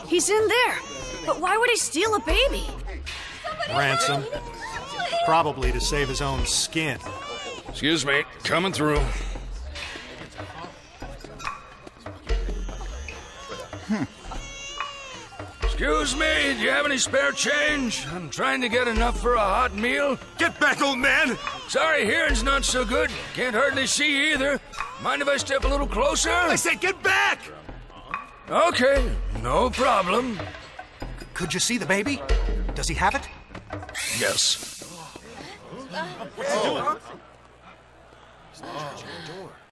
He's in there. But why would he steal a baby? Ransom. Probably to save his own skin. Excuse me, coming through. Excuse me, do you have any spare change? I'm trying to get enough for a hot meal. Get back, old man! Sorry, hearing's not so good. Can't hardly see either. Mind if I step a little closer? I said get back! Okay, no problem. Could you see the baby? Does he have it? Yes.